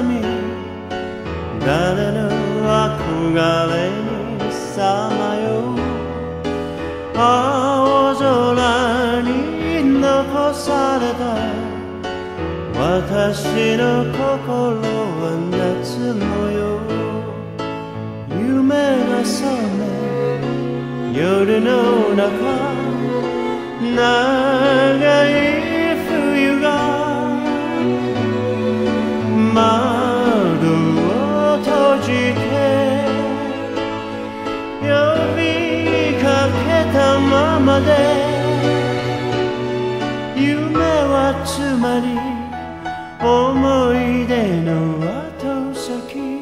み誰の憧れにさまよう青空に残された私の心は夏模様夢が覚め夜の中長い冬が窓を閉じて呼びかけたままで夢はつまり思い出の後先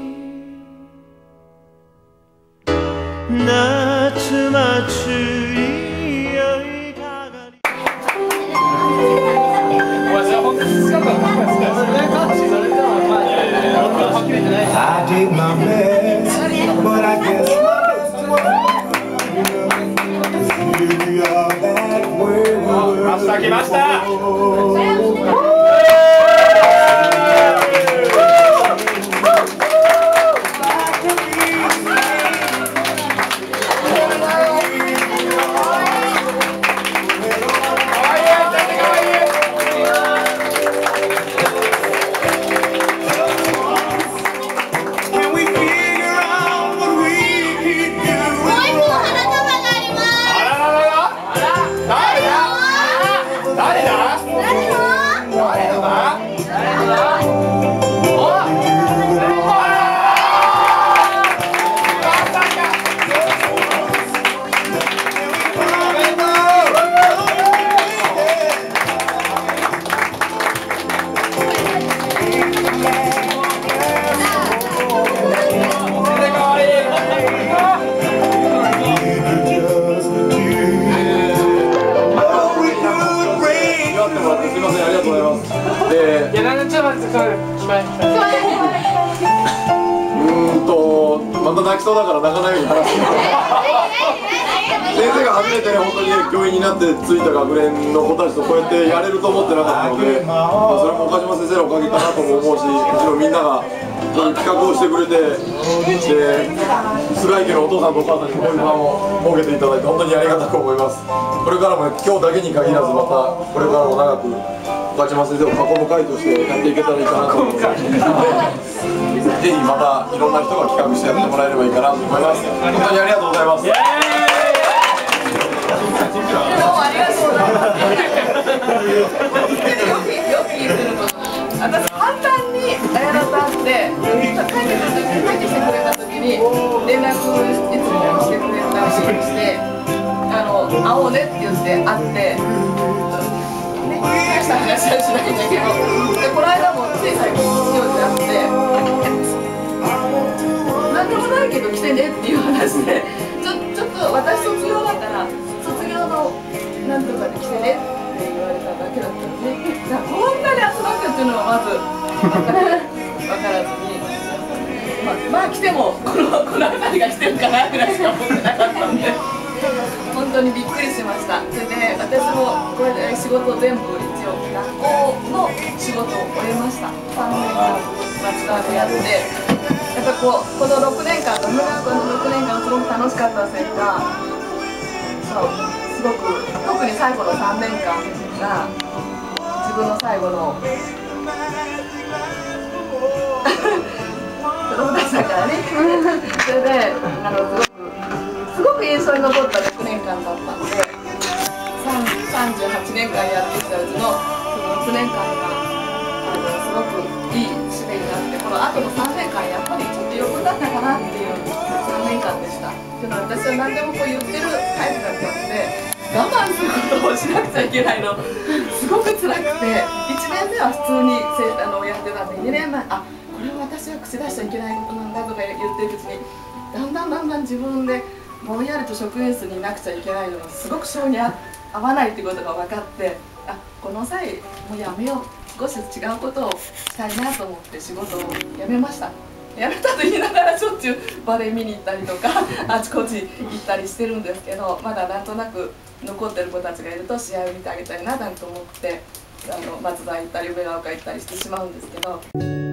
夏祭りよいかがり I did my best, but I guess you are that way. マスター来ました。 また泣きそうだから泣かないように話して先生が初めてね、本当に教員になってついた学年の子たちとこうやってやれると思ってなかったので、それも岡島先生のおかげかなとも思うし、もちろんみんなが企画をしてくれて、で菅井家のお父さんとお母さんにこういう場を設けていただいて本当にありがたく思います。これからも今日だけに限らずまたこれからも長く岡島先生を囲む会としてやっていけたらいいかなと思います。ぜひまたいろんな人が企画してやってもらえればいいかなと思います。本当にありがとうございます。 私簡単に綾菜さんって帰ってきてくれた時に連絡いつもしてくれたりして会おうねって言って会って大した話はしないんだけどでこの間もつい最近必要になってなんでもないけど来てねっていう話でちょっと私卒業だから卒業のなんとかで来てねって言われただけだったので、こんなに集まるっていうのはまず分からずに、まあ来てもこの辺りが来てるかなぐらいしか思ってなかったんで本当にびっくりしました。それで私もこれで仕事全部一応学校の仕事を終えました。3年間町川でやってやっぱこの6年間野村学校の6年間すごく楽しかったせいかすごく特に最後の3年間が自分の最後の子供たちだからねそれですごく印象に残った6年間だったので38年間やってきたうちのその6年間がすごくいい締めになってこの後の3年間やっぱりちょっと余分だったかなっていう3年間でした。でも私は何でもこう言ってるタイプだったので我慢することをしなくちゃいけないのすごく辛くて1年目は普通にやってたんで2年前これは私は口出しちゃいけないことなんだとか言ってるうちにだんだん自分でぼんやりと職員室にいなくちゃいけないのがすごく性に合わないっていうことが分かってこの際もうやめよう少し違うことをしたいなと思って仕事を辞めました。辞めたと言いながらしょっちゅうバレエ見に行ったりとかあちこち行ったりしてるんですけどまだなんとなく残ってる子たちがいると試合を見てあげたいななんて思って松田行ったり梅ヶ丘行ったりしてしまうんですけど。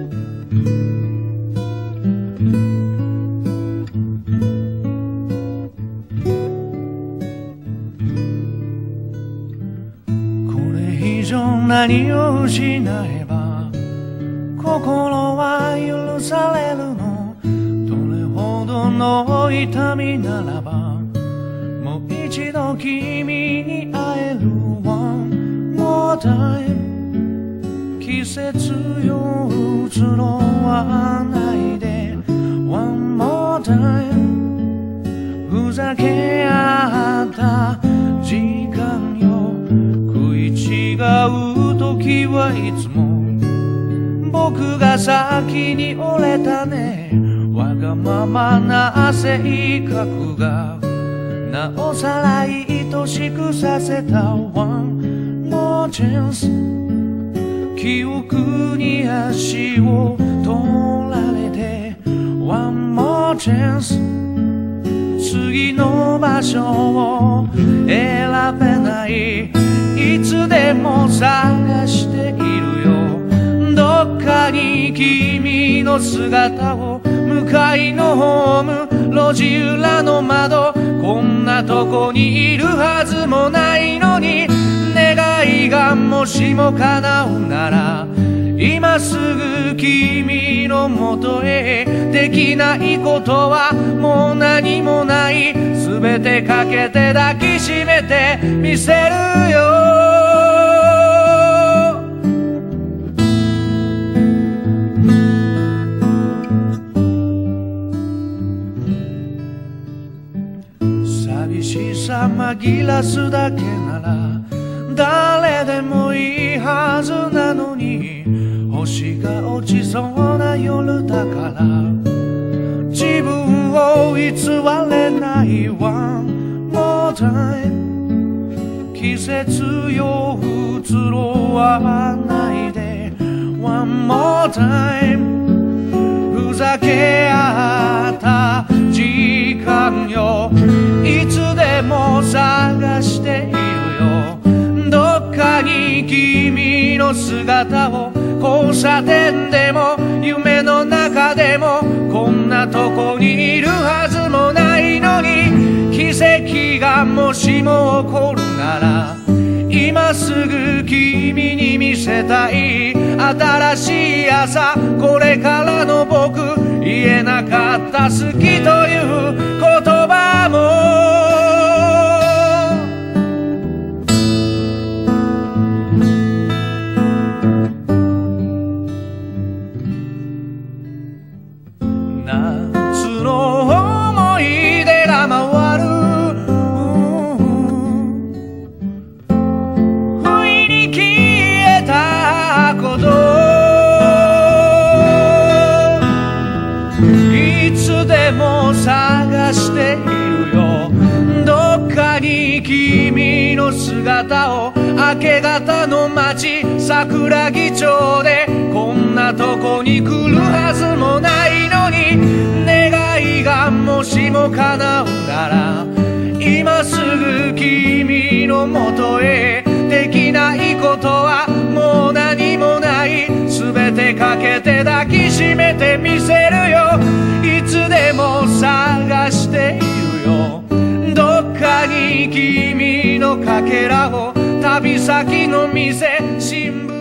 何を失えば心は許されるの？どれほどの痛みならばもう一度君に会える One more time 季節よ移ろわないで One more time ふざけ合った時間よ違う時はいつも僕が先に折れたねわがままな性格がなおさら愛しくさせた One more chance 記憶に足を取られて One more chance 次の場所を選べないいつでも探しているよどっかに君の姿を向かいのホーム路地裏の窓こんなとこにいるはずもないのに願いがもしも叶うなら今すぐ君のもとへできないことはもう何もない全てかけて抱きしめてみせるよ寂しさ紛らすだけなら誰でもいいはずなのに星が落ちそうな夜だから自分を偽れない One more time 季節よ移ろわないで One more time ふざけ合った時間よいつでも探しているよどっかに君の姿を交差点でも夢の中でもこんなとこにいるはずもないのに奇跡がもしも起こるなら今すぐ君に見せたい新しい朝これからの僕言えなかった好きという言葉も夏の思い出が回る不意に消えたこといつでも探しているよどっかに君の姿を明け方の街桜木町でこんなとこに来るはずもないのに願いがもしも叶うなら今すぐ君のもとへできないことはもう何もない全てかけて抱きしめてみせるよいつでも探しているよどっかに君のかけらを旅先の店新聞